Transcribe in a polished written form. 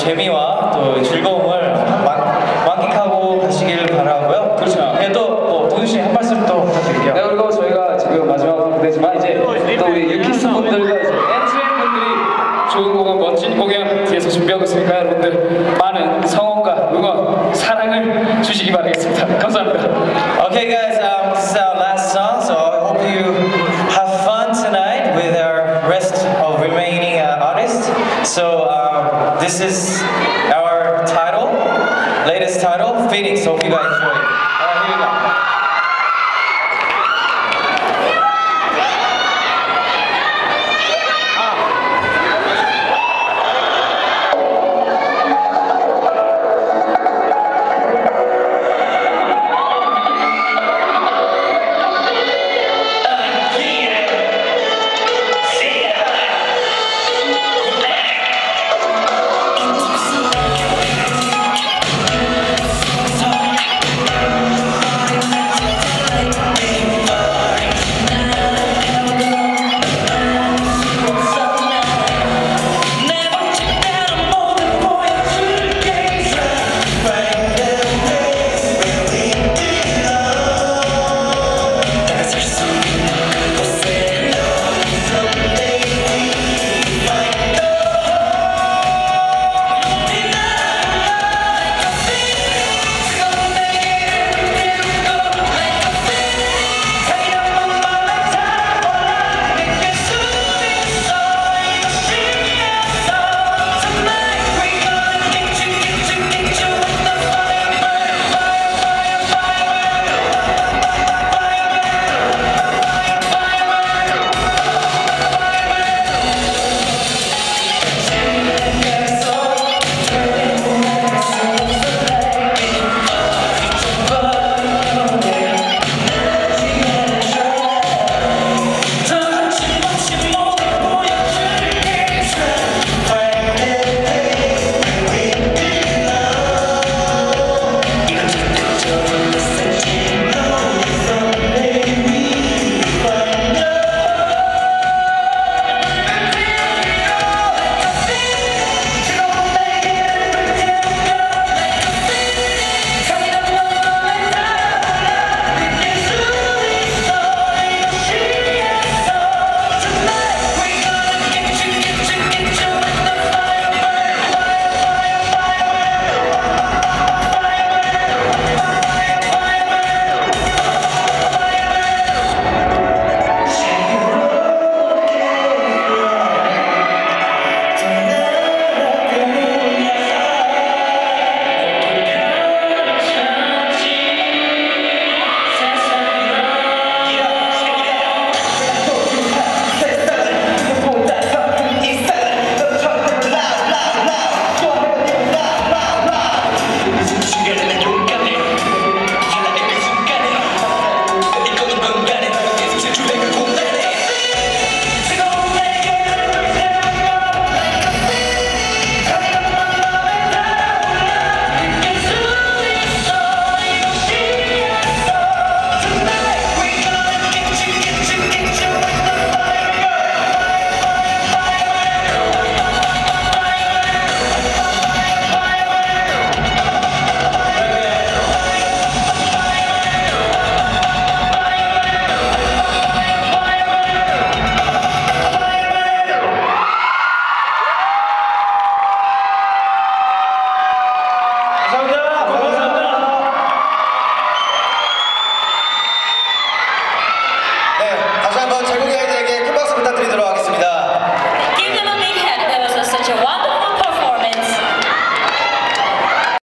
재미와 또 즐거움을 만끽하고 가시길 바라고요. 그렇죠. 네, 또 도준 씨 한 말씀 또 부탁드릴게요. 네, 그리고 저희가 지금 마지막 무대지만 이제 또 우리 유키스 분들과 이제 엔트맨 분들이 좋은 공연, 멋진 공연 뒤에서 준비하고 있으니까 여러분들 많은 성원과 응원, 사랑을 주시기 바라겠습니다. 감사합니다. Okay, guys, this is our last song, so I hope you have fun tonight with our rest of remaining artists. So this is our title, latest title, Phoenix. Hope you guys enjoy it. Here we go.